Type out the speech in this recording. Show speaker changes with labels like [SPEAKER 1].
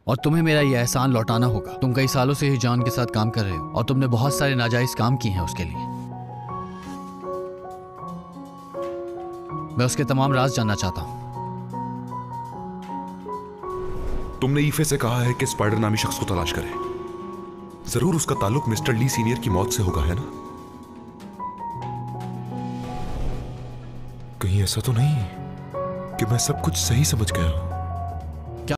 [SPEAKER 1] और तुम्हें मेरा यह एहसान लौटाना होगा। तुम कई सालों से ही जॉन के साथ काम कर रहे हो और तुमने बहुत सारे नाजायज काम किए हैं उसके लिए। मैं उसके तमाम राज जानना चाहता हूं।
[SPEAKER 2] तुमने ईफे से कहा है कि स्पाइडर नामी शख्स को तलाश करे। जरूर उसका ताल्लुक मिस्टर ली सीनियर की मौत से होगा, है ना? कहीं ऐसा तो नहीं कि मैं सब कुछ सही समझ गया हूं?